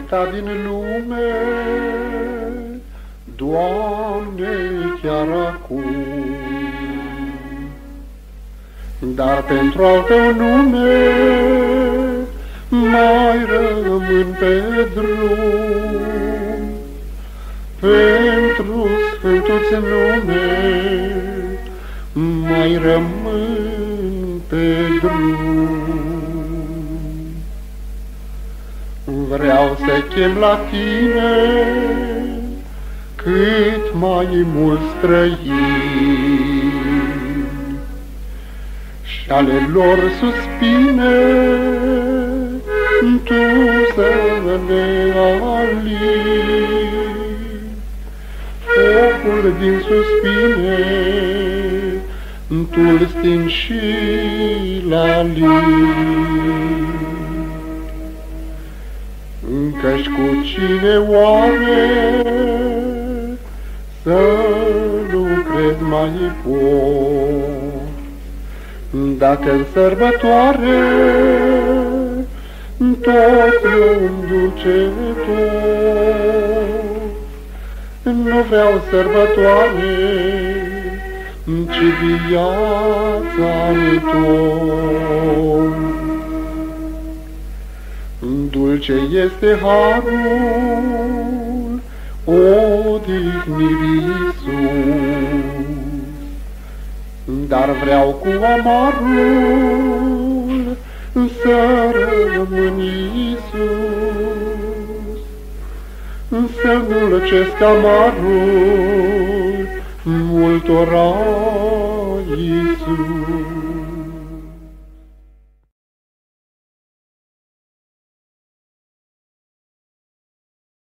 uita din lume, Doamne, chiar acum. Dar pentru al Tău nume mai rămân pe drum, pentru Sfântul-ți nume mai rămân pe drum. Vreau să chem la Tine cât mai mulți străini și ale lor suspine Tu să le alini. Focul din suspine Tu-l stingi și la lini. Căci cu cine oare să lucrezi mai pot, dacă-n sărbătoare tot îmi duce tot. Nu vreau sărbătoare, ci viața-mi tot. Dulce este harul odihnirii Iisus, dar vreau cu amarul să rămân Iisus, să dulcesc amarul multora Iisus.